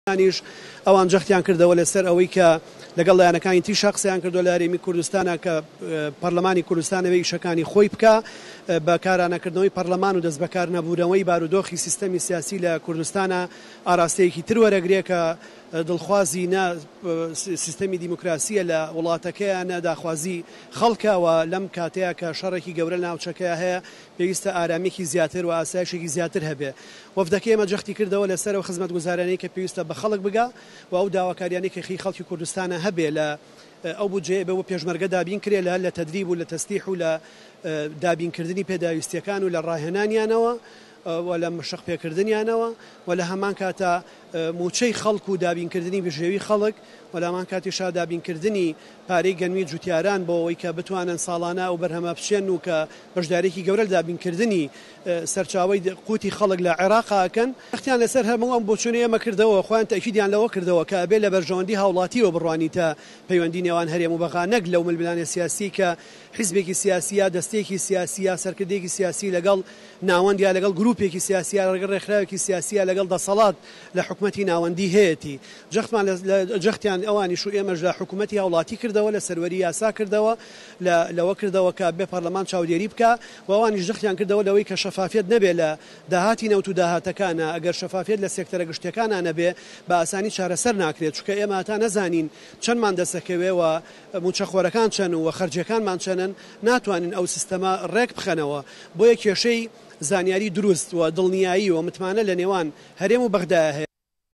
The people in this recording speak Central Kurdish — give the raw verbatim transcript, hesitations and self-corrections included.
نیش ئەوان جەختیان کردەوە لەسەر ئەوەی کە لەگەڵ لایەنەکانی تریش قسەیان کردووە لە هەرێمی کوردستانە کە پەرلەمانی کوردستانەوەی ئیشەکانی خۆی بکە بە کارانەکردنەوەی پەرلەمان و دەست بەکار نەبوونەوەی بارودۆخی سیستەمی سیاسی لە کوردستانە ئاراستەیەکی تر وەرەگرێ کە دڵخوازی نە سیستەمی دیموکراسیە لە وڵاتەکەیان نە داخوازی خەڵکەوە لەم کاتەیە کە شەڕێکی گەورە ناوچەکەیە هەیە پێویستە ئارامێکی زیاتر و ئاسایشێکی زیاتر هەبێ. وەفدەکەی ئێمە جەختی کردەوە لەسەر ئەو خزمەتگوزارانەی کە پێویستە بە خەڵک بگا و ئەو داواکاریانەی کە خەڵکی کوردستانە هەبێ لە ئەو بودجێ بەوە پێشمەرگە دابین کرێ لە لە تەدریب و لە تەستیح و لە دابینکردنی پێداویستیەکان و لە ڕاهێنانیانەوە و لە مشق پێکردنیانەوە و لە هەمان کاتە موچەی خەڵک و دابینکردنی بژێوی خەڵک و لە هەمان کاتیشا دابینکردنی پارەی گەنمی جوتیاران بۆ ئەوەی کە بتوانن ساڵانە و بەرهەمە بچێن و کە بەشدارێکی گەورە لە دابینکردنی سەرچاوەی قوتی خەڵک لە عێراقاکەن وەختیان لەسەر هەموو ئەم بۆچوونەیە ئێمە کردەوە خۆیان تەکیدیان لەوە کردەوە کە ئەبێ لە بەرژەوەندی هاوڵاتیەوە بڕوانی تا پەیوەندی نێوان هەرێم و بەغا نەک لەو ململانە سیاسی کە حیزبێکی سیاسیە دەستێکی سیاسیە سەرکردێکی سیاسی لەگەڵ ناوەندیا لەگەڵ گروپێکی سیاسیە لەگەڵ ڕێکخراوێکی سیاسیە لەگەڵ دەسەڵات لە حکومەتی ناوەندی هەیەی جەختمان جەختیان ئەوانیش و ئێمەش لە حکومەتی هاوڵاتی کردەوە لە سەروەری یاسا کردەوە لەوە کردەوە کە بێ پەرلەمان چاودێری بکە و ئەوانیش جەختیان کردەوە لەوەی کە شەفافیت نەبێ لە داهاتی نەوت و داهاتەکانە ئەگەر شەفافیت لە سێکتەرە گشتیەکانە نەبێ بە ئاسانی چارەسەر ناکرێت چونکە ئێمە تا نەزانین چەندمان دەسەکەوێ و موچەخۆرەکان چەند و خەرجیەکانمان چەنن ناتوانین ئەو سیستەمە ڕێک بخەنەوە بۆیە کێشەی زانیاری دروست و دڵنیایی و متمانە لە نێوان هەرێم و بەغدایە هەیە.